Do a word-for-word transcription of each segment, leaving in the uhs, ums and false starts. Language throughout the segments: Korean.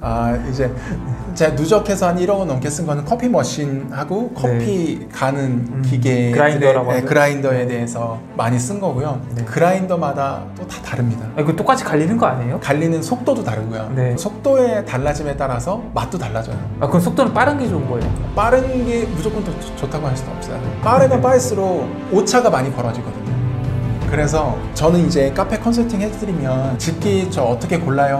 아 이제 제가 누적해서 한 일억 원 넘게 쓴 거는 커피 머신하고 커피 네. 가는 음, 기계 그라인더라고 네, 그라인더에 네. 대해서 많이 쓴 거고요. 네. 그라인더마다 또 다 다릅니다. 아, 이거 똑같이 갈리는 거 아니에요? 갈리는 속도도 다르고요. 네. 속도의 달라짐에 따라서 맛도 달라져요. 아 그럼 속도는 빠른 게 좋은 거예요? 빠른 게 무조건 더 좋다고 할 수는 없어요. 빠르면 빠를수록 오차가 많이 벌어지거든요. 그래서 저는 이제 카페 컨설팅 해드리면 집기 저 어떻게 골라요?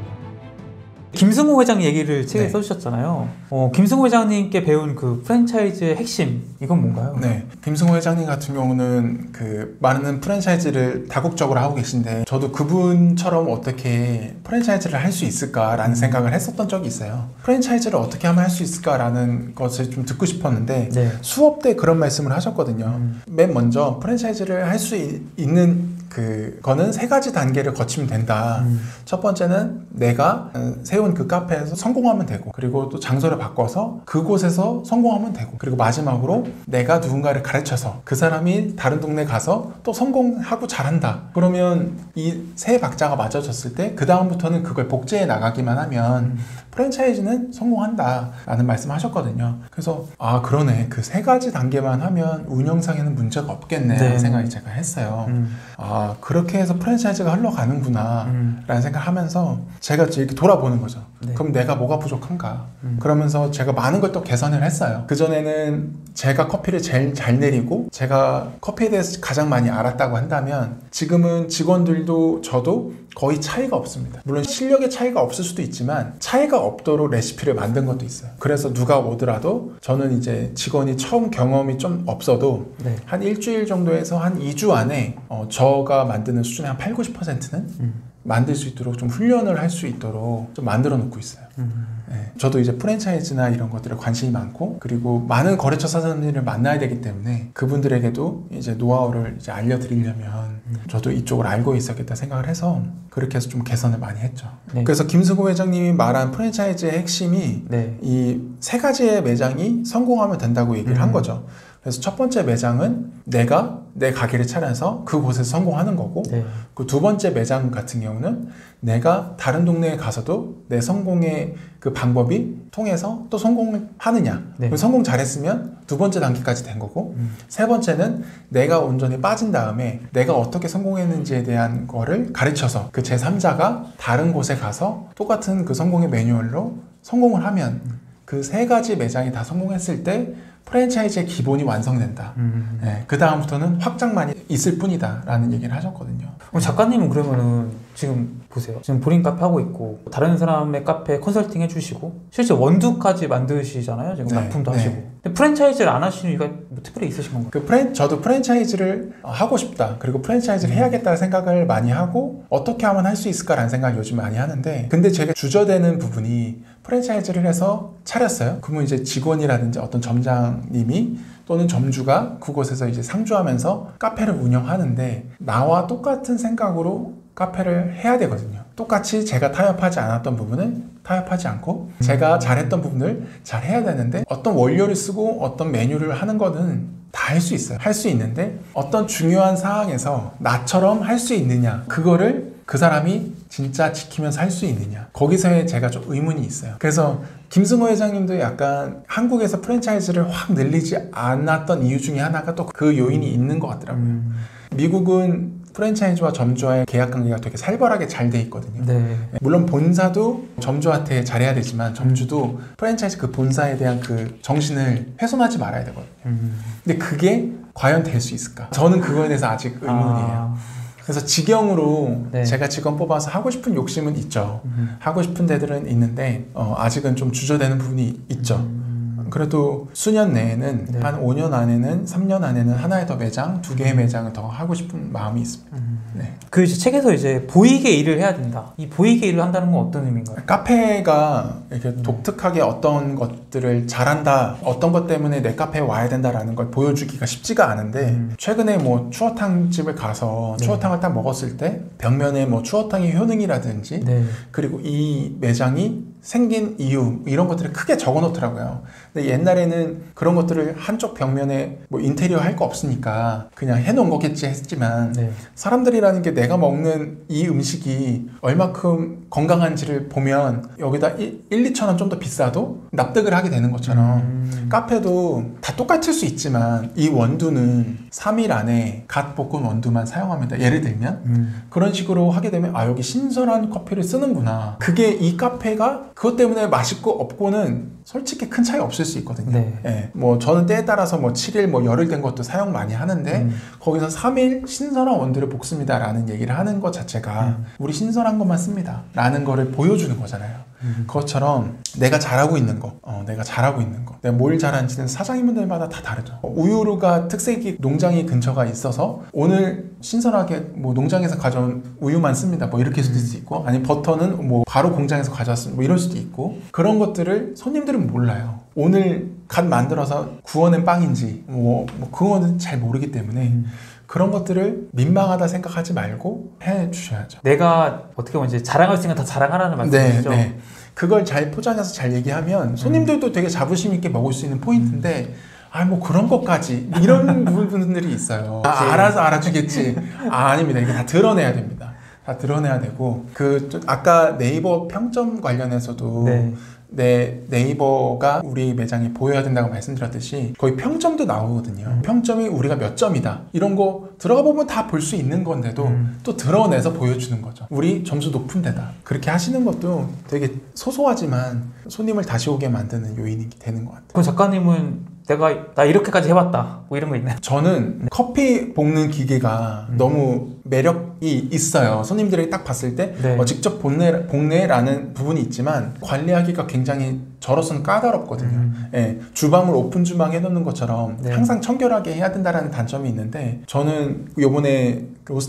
김승호 회장 얘기를 책에 네. 써주셨잖아요. 어, 김승호 회장님께 배운 그 프랜차이즈의 핵심, 이건 뭔가요? 네, 김승호 회장님 같은 경우는 그 많은 프랜차이즈를 다국적으로 하고 계신데 저도 그분처럼 어떻게 프랜차이즈를 할 수 있을까라는 음. 생각을 했었던 적이 있어요. 프랜차이즈를 어떻게 하면 할 수 있을까라는 것을 좀 듣고 싶었는데 네. 수업 때 그런 말씀을 하셨거든요. 음. 맨 먼저 프랜차이즈를 할 수 있는 그거는 세 가지 단계를 거치면 된다. 음. 첫 번째는 내가 세운 그 카페에서 성공하면 되고, 그리고 또 장소를 바꿔서 그곳에서 성공하면 되고, 그리고 마지막으로 내가 누군가를 가르쳐서 그 사람이 다른 동네 가서 또 성공하고 잘한다. 그러면 이 세 박자가 맞춰졌을 때 그 다음부터는 그걸 복제해 나가기만 하면 음. 프랜차이즈는 성공한다 라는 말씀 하셨거든요. 그래서 아 그러네, 그 세 가지 단계만 하면 운영상에는 문제가 없겠네 네. 라는 생각이 제가 했어요. 음. 아 그렇게 해서 프랜차이즈가 흘러가는구나 음. 라는 생각을 하면서 제가 이렇게 돌아보는 거죠. 네. 그럼 내가 뭐가 부족한가? 음. 그러면서 제가 많은 걸 또 개선을 했어요. 그전에는 제가 커피를 제일 잘 내리고 제가 커피에 대해서 가장 많이 알았다고 한다면 지금은 직원들도 저도 거의 차이가 없습니다. 물론 실력의 차이가 없을 수도 있지만 차이가 없도록 레시피를 만든 것도 있어요. 그래서 누가 오더라도 저는 이제 직원이 처음 경험이 좀 없어도 네. 한 일주일 정도에서 한 이 주 안에 어, 저가 만드는 수준의 한 팔, 구십 퍼센트는 음. 만들 수 있도록 좀 훈련을 할 수 있도록 좀 만들어 놓고 있어요. 음. 네. 저도 이제 프랜차이즈나 이런 것들에 관심이 많고, 그리고 많은 거래처 사장님을 만나야 되기 때문에 그분들에게도 이제 노하우를 이제 알려드리려면 음. 저도 이쪽을 알고 있었겠다 생각을 해서 그렇게 해서 좀 개선을 많이 했죠. 네. 그래서 김승호 회장님이 말한 프랜차이즈의 핵심이 네. 이 세 가지의 매장이 성공하면 된다고 얘기를 음. 한 거죠. 그래서 첫 번째 매장은 내가 내 가게를 차려서 그곳에서 성공하는 거고 네. 그 두 번째 매장 같은 경우는 내가 다른 동네에 가서도 내 성공의 그 방법이 통해서 또 성공을 하느냐 네. 성공 잘했으면 두 번째 단계까지 된 거고 음. 세 번째는 내가 온전히 빠진 다음에 내가 어떻게 성공했는지에 대한 거를 가르쳐서 그 제삼자가 다른 곳에 가서 똑같은 그 성공의 매뉴얼로 성공을 하면 음. 그 세 가지 매장이 다 성공했을 때 프랜차이즈의 기본이 완성된다. 음. 네, 그 다음부터는 확장만 있을 뿐이다 라는 얘기를 하셨거든요. 그럼 작가님은 그러면은 지금 보세요. 지금 본인 카페 하고 있고 다른 사람의 카페 컨설팅 해주시고 실제 원두까지 만드시잖아요. 지금 네, 납품도 네. 하시고. 근데 프랜차이즈를 안 하시는 이유가 뭐 특별히 있으신 건가요? 그 프랜, 저도 프랜차이즈를 하고 싶다. 그리고 프랜차이즈를 음. 해야겠다는 생각을 많이 하고 어떻게 하면 할 수 있을까라는 생각을 요즘 많이 하는데, 근데 제가 주저되는 부분이 프랜차이즈를 해서 차렸어요. 그러면 이제 직원이라든지 어떤 점장님이 또는 점주가 그곳에서 이제 상주하면서 카페를 운영하는데 나와 똑같은 생각으로 카페를 해야 되거든요. 똑같이 제가 타협하지 않았던 부분은 타협하지 않고 제가 잘했던 부분을 잘 해야 되는데 어떤 원료를 쓰고 어떤 메뉴를 하는 거는 다 할 수 있어요. 할 수 있는데 어떤 중요한 상황에서 나처럼 할 수 있느냐, 그거를 그 사람이 진짜 지키면서 할 수 있느냐, 거기서의 제가 좀 의문이 있어요. 그래서 김승호 회장님도 약간 한국에서 프랜차이즈를 확 늘리지 않았던 이유 중에 하나가 또 그 요인이 있는 것 같더라고요. 음. 미국은 프랜차이즈와 점주와의 계약 관계가 되게 살벌하게 잘 돼 있거든요. 네. 물론 본사도 점주한테 잘해야 되지만 점주도 프랜차이즈 그 본사에 대한 그 정신을 훼손하지 말아야 되거든요. 음. 근데 그게 과연 될 수 있을까? 저는 그거에 대해서 아직 의문이에요. 아. 그래서 직영으로 네. 제가 직원 뽑아서 하고 싶은 욕심은 있죠. 음. 하고 싶은 데들은 있는데 어, 아직은 좀 주저되는 부분이 있죠. 음. 그래도 수년 내에는 네. 한 오 년 안에는 삼 년 안에는 하나의 더 매장, 두 개의 매장을 더 하고 싶은 마음이 있습니다. 음. 네. 그 이제 책에서 이제 보이게 일을 해야 된다. 이 보이게 일을 한다는 건 어떤 의미인가요? 카페가 이렇게 음. 독특하게 어떤 것들을 잘한다, 어떤 것 때문에 내 카페에 와야 된다라는 걸 보여주기가 쉽지가 않은데 음. 최근에 뭐 추어탕 집을 가서 네. 추어탕을 딱 먹었을 때 벽면에 뭐 추어탕의 효능이라든지 네. 그리고 이 매장이 생긴 이유 이런 것들을 크게 적어 놓더라고요. 근데 옛날에는 그런 것들을 한쪽 벽면에 뭐 인테리어 할 거 없으니까 그냥 해놓은 거겠지 했지만 네. 사람들이라는 게 내가 먹는 이 음식이 얼마큼 건강한지를 보면 여기다 일, 이천 원 좀 더 비싸도 납득을 하게 되는 것처럼 음. 카페도 다 똑같을 수 있지만 이 원두는 삼 일 안에 갓 볶은 원두만 사용합니다. 예를 들면 음. 그런 식으로 하게 되면 아 여기 신선한 커피를 쓰는구나. 그게 이 카페가 그것 때문에 맛있고 없고는 솔직히 큰 차이 없을 수 있거든요. 네. 예, 뭐 저는 때에 따라서 뭐 칠 일 뭐 열흘 된 것도 사용 많이 하는데 음. 거기서 삼 일 신선한 원두를 볶습니다라는 얘기를 하는 것 자체가 음. 우리 신선한 것만 씁니다. 라는 거를 보여주는 거잖아요. 음. 그것처럼 내가 잘하고 있는 거, 어, 내가 잘하고 있는 거, 내가 뭘 잘하는지는 사장님들마다 다 다르죠. 어, 우유가 특색이 농장이 근처가 있어서 오늘 신선하게 뭐 농장에서 가져온 우유만 씁니다. 뭐 이렇게 쓸 수도 있고, 아니면 버터는 뭐 바로 공장에서 가져왔습니다. 뭐 이럴 수도 있고, 그런 것들을 손님들은 몰라요. 오늘 갓 만들어서 구워낸 빵인지 뭐, 뭐 그거는 잘 모르기 때문에. 음. 그런 것들을 민망하다 생각하지 말고 해 주셔야죠. 내가 어떻게 보면 이제 자랑할 수 있는 건 다 자랑하라는 말씀이시죠? 네, 네. 그걸 잘 포장해서 잘 얘기하면 손님들도 되게 자부심 있게 먹을 수 있는 포인트인데 아, 뭐 그런 것까지 이런 부분들이 있어요. 아, 알아서 알아주겠지. 아, 아닙니다. 이게 다 드러내야 됩니다. 다 드러내야 되고 그 좀 아까 네이버 평점 관련해서도 네. 네, 네이버가 우리 매장에 보여야 된다고 말씀드렸듯이 거의 평점도 나오거든요. 음. 평점이 우리가 몇 점이다 이런 거 들어가 보면 다 볼 수 있는 건데도 음. 또 드러내서 보여주는 거죠. 우리 점수 높은 데다. 그렇게 하시는 것도 되게 소소하지만 손님을 다시 오게 만드는 요인이 되는 것 같아요. 그럼 작가님은 내가 나 이렇게까지 해봤다 뭐 이런 거 있나요? 저는 커피 볶는 기계가 음. 너무 매력이 있어요. 손님들이 딱 봤을 때 네. 어, 직접 볶네, 볶네라는 부분이 있지만 관리하기가 굉장히 저로서는 까다롭거든요. 음. 예, 주방을 오픈 주방 해놓는 것처럼 네. 항상 청결하게 해야 된다는 단점이 있는데 저는 요번에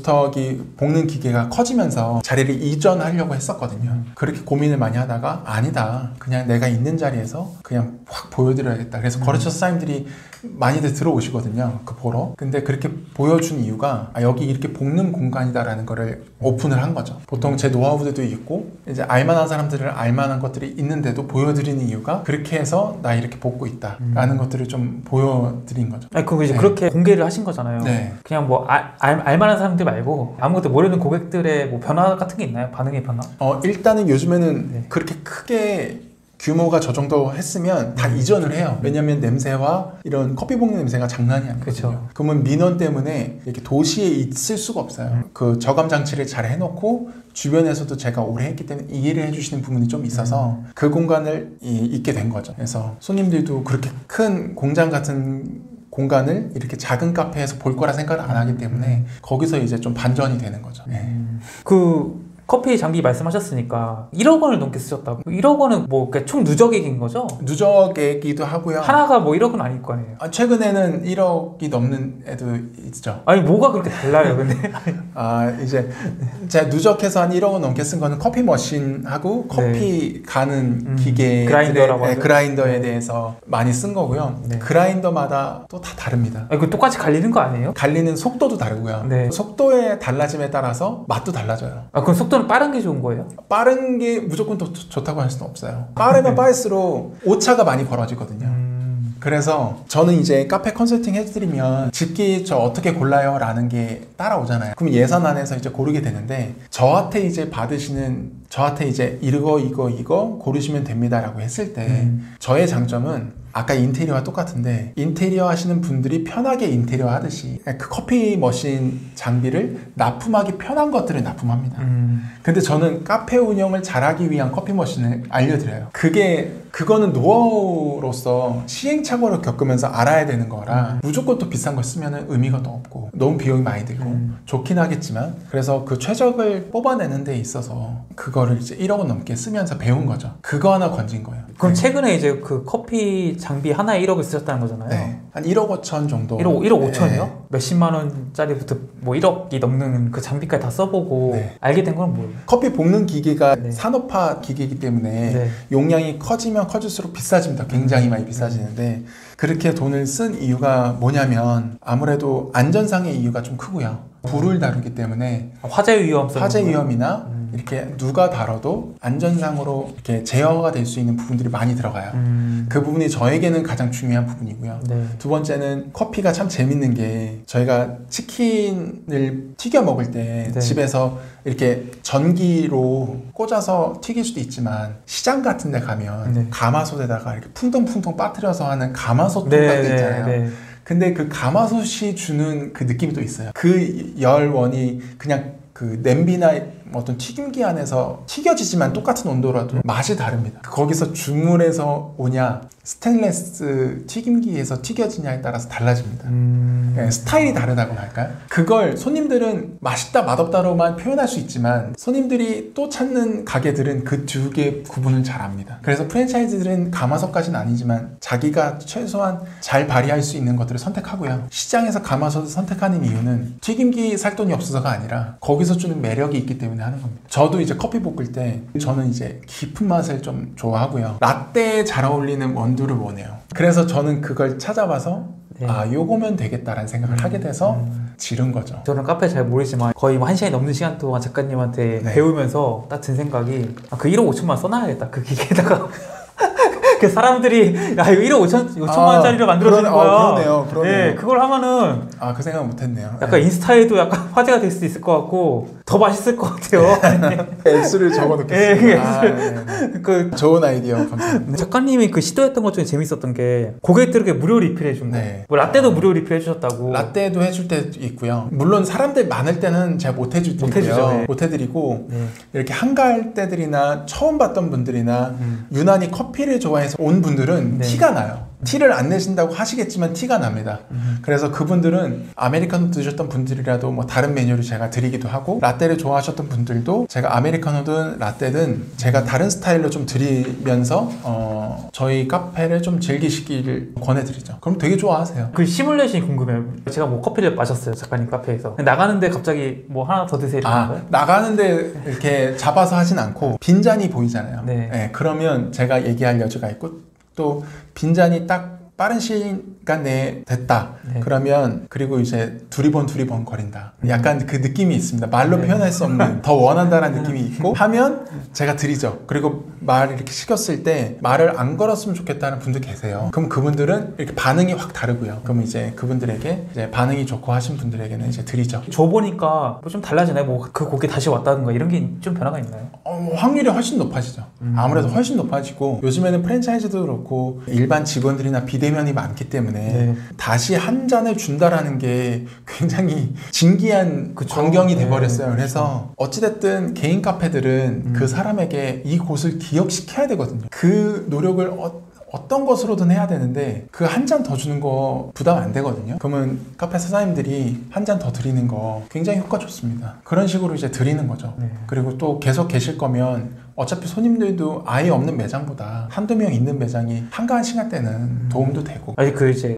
로스터기 볶는 기계가 커지면서 자리를 이전하려고 했었거든요. 음. 그렇게 고민을 많이 하다가 아니다. 그냥 내가 있는 자리에서 그냥 확 보여드려야겠다. 그래서 음. 거래처 사장님들이 많이들 들어오시거든요. 그 보러. 근데 그렇게 보여준 이유가 아, 여기 이렇게 볶는 공간이다라는 거를 오픈을 한 거죠. 보통 제 노하우들도 있고 이제 알만한 사람들을 알만한 것들이 있는데도 보여드리는 이유가 그렇게 해서 나 이렇게 볶고 있다라는 음. 것들을 좀 보여드린 거죠. 아니 그럼 이제 네. 그렇게 공개를 하신 거잖아요. 네. 그냥 뭐 알, 알, 알만한 사람들 말고 아무것도 모르는 고객들의 뭐 변화 같은 게 있나요? 반응의 변화? 어, 일단은 요즘에는 네. 그렇게 크게 규모가 저 정도 했으면 다 음. 이전을 해요. 왜냐면 냄새와 이런 커피 볶는 냄새가 장난이 아니거든요. 그쵸. 그러면 민원 때문에 이렇게 도시에 있을 수가 없어요. 음. 그 저감 장치를 잘 해놓고 주변에서도 제가 오래 했기 때문에 이해를 해주시는 부분이 좀 있어서 음. 그 공간을 이, 있게 된 거죠. 그래서 손님들도 그렇게 큰 공장 같은 공간을 이렇게 작은 카페에서 볼 거라 생각을 안 하기 때문에 거기서 이제 좀 반전이 되는 거죠. 네. 음. 그 커피 장비 말씀하셨으니까 일억 원을 넘게 쓰셨다고. 일억 원은 뭐 총 누적액인 거죠? 누적이기도 하고요. 하나가 뭐 일억은 아닐 거 아니에요. 아, 최근에는 일억이 넘는 애도 있죠. 아니 뭐가 그렇게 달라요, 근데? 아, 이제 제가 누적해서 한 일억원 넘게 쓴 거는 커피 머신하고 커피 가는 음, 기계 그라인더라고 네, 하죠. 그라인더에 네. 대해서 많이 쓴 거고요. 네. 그라인더마다 또 다 다릅니다. 아니 그 똑같이 갈리는 거 아니에요? 갈리는 속도도 다르고요. 네. 속도의 달라짐에 따라서 맛도 달라져요. 아 그럼 속도는 빠른 게 좋은 거예요? 빠른 게 무조건 더 좋- 좋다고 할 수는 없어요. 빠르면 빠를수록 오차가 많이 벌어지거든요. 음. 그래서 저는 이제 카페 컨설팅 해드리면 집기 저 어떻게 골라요? 라는 게 따라오잖아요. 그럼 예산 안에서 이제 고르게 되는데 저한테 이제 받으시는 저한테 이제 이거 이거 이거 고르시면 됩니다 라고 했을 때 음. 저의 장점은 아까 인테리어와 똑같은데 인테리어 하시는 분들이 편하게 인테리어 하듯이 그 커피 머신 장비를 납품하기 편한 것들을 납품합니다. 음. 근데 저는 카페 운영을 잘하기 위한 커피 머신을 알려드려요. 그게 그거는 노하우로서 시행착오를 겪으면서 알아야 되는 거라 음. 무조건 또 비싼 걸 쓰면 의미가 또 없고 너무 비용이 많이 들고 음. 좋긴 하겠지만 그래서 그 최적을 뽑아내는 데 있어서 그거를 이제 일억 원 넘게 쓰면서 배운 거죠. 그거 하나 건진 거예요. 그럼 네. 최근에 이제 그 커피 장비 하나에 일억을 쓰셨다는 거잖아요. 네. 한 일억 오천 정도. 일억, 일억 네. 오천이요? 몇십만 원짜리부터 뭐 일억이 넘는 그 장비까지 다 써보고 네. 알게 된 건 뭐예요? 커피 볶는 기계가 네. 산업화 기계이기 때문에 네. 용량이 커지면 커질수록 비싸집니다. 굉장히 많이 비싸지는데 그렇게 돈을 쓴 이유가 뭐냐면 아무래도 안전상의 이유가 좀 크고요. 불을 다루기 때문에 화재 위험성 화재 위험이나 음. 음. 이렇게 누가 다뤄도 안전상으로 이렇게 제어가 될 수 있는 부분들이 많이 들어가요. 음. 그 부분이 저에게는 가장 중요한 부분이고요. 네. 두 번째는 커피가 참 재밌는 게 저희가 치킨을 튀겨 먹을 때 네. 집에서 이렇게 전기로 꽂아서 튀길 수도 있지만 시장 같은 데 가면 네. 가마솥에다가 이렇게 풍덩풍덩 빠뜨려서 하는 가마솥 네, 같은 게 네, 있잖아요. 네. 근데 그 가마솥이 주는 그 느낌이 또 있어요. 그 열원이 그냥 그 냄비나 어떤 튀김기 안에서 튀겨지지만 똑같은 온도라도 맛이 다릅니다. 거기서 주물에서 오냐 스테인레스 튀김기에서 튀겨지냐에 따라서 달라집니다. 음... 네, 스타일이 다르다고나 할까요? 그걸 손님들은 맛있다 맛없다로만 표현할 수 있지만 손님들이 또 찾는 가게들은 그 두 개 구분을 잘 압니다. 그래서 프랜차이즈들은 가마솥까지는 아니지만 자기가 최소한 잘 발휘할 수 있는 것들을 선택하고요. 시장에서 가마솥을 선택하는 이유는 튀김기 살 돈이 없어서가 아니라 거기서 주는 매력이 있기 때문에 하는 겁니다. 저도 이제 커피 볶을 때 저는 이제 깊은 맛을 좀 좋아하고요. 라떼에 잘 어울리는 원두를 원해요. 그래서 저는 그걸 찾아봐서 네. 아 요거면 되겠다라는 생각을 하게 돼서 음. 지른 거죠. 저는 카페 잘 모르지만 거의 뭐 한 시간이 넘는 시간 동안 작가님한테 네. 배우면서 딱 든 생각이 아, 그 일억 오천만 써놔야겠다 그 기계에다가 그 사람들이 야 이거 일억 오천, 오천만 원짜리로 만들어주는 그러네, 거야. 어, 그러네요, 그러네요. 네, 그걸 하면은 아 그 생각 못했네요. 약간 인스타에도 약간 화제가 될 수도 있을 것 같고 더 맛있을 것 같아요. S를 적어놓겠습니다. 네, 아, 네. 그 좋은 아이디어 감사합니다. 작가님이 그 시도했던 것 중에 재밌었던 게 고객들에게 무료 리필해 준 거. 네. 뭐 라떼도 무료 리필해 주셨다고. 라떼도 해줄 때도 있고요. 물론 사람들 많을 때는 제가 못 해주고요. 못 해주죠, 네. 못 해드리고 네. 이렇게 한가할 때들이나 처음 봤던 분들이나 음. 유난히 커피를 좋아해서 온 분들은 네. 티가 나요. 티를 안 내신다고 하시겠지만 티가 납니다. 음. 그래서 그분들은 아메리카노 드셨던 분들이라도 뭐 다른 메뉴를 제가 드리기도 하고 라떼를 좋아하셨던 분들도 제가 아메리카노든 라떼든 제가 다른 스타일로 좀 드리면서 어 저희 카페를 좀 즐기시기를 권해드리죠. 그럼 되게 좋아하세요. 그 시뮬레이션이 궁금해요. 제가 뭐 커피를 마셨어요 작가님 카페에서. 나가는데 갑자기 뭐 하나 더 드세요 이렇게 하는 아 거예요? 나가는데 이렇게 잡아서 하진 않고 빈잔이 보이잖아요. 네. 네, 그러면 제가 얘기할 여지가 있고 또 빈잔이 딱 빠른 시간 내에 됐다. 네. 그러면 그리고 이제 두리번 두리번 거린다. 약간 그 느낌이 있습니다. 말로 네. 표현할 수 없는 더 원한다는 느낌이 있고 하면 제가 드리죠. 그리고 말을 이렇게 시켰을 때 말을 안 걸었으면 좋겠다는 분들 계세요. 그럼 그분들은 이렇게 반응이 확 다르고요. 그럼 이제 그분들에게 이제 반응이 좋고 하신 분들에게는 이제 드리죠. 줘 보니까 뭐 좀 달라지나요? 뭐 그 고객 다시 왔다든가 이런 게 좀 변화가 있나요? 어, 확률이 훨씬 높아지죠. 음. 아무래도 훨씬 높아지고 요즘에는 프랜차이즈도 그렇고 일반 직원들이나 비대면이 많기 때문에 네. 다시 한 잔을 준다라는 게 굉장히 진기한 그쵸. 광경이 네. 돼버렸어요. 그래서 어찌됐든 개인 카페들은 음. 그 사람에게 이 곳을 기억시켜야 되거든요. 그 노력을 어, 어떤 것으로든 해야 되는데 그 한 잔 더 주는 거 부담 안 되거든요. 그러면 카페 사장님들이 한 잔 더 드리는 거 굉장히 효과 좋습니다. 그런 식으로 이제 드리는 거죠. 네. 그리고 또 계속 계실 거면 어차피 손님들도 아예 없는 매장보다 한두 명 있는 매장이 한가한 시간 때는 도움도 되고 아니 그 이제